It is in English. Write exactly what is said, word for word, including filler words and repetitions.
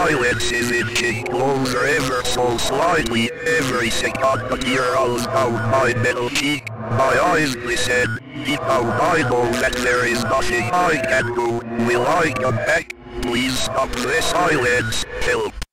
silence is inching closer ever so slightly every second the tear rolls down my middle cheek. My eyes glisten, deep down I know that there is nothing I can do. Will I come back? Please stop the silence, help.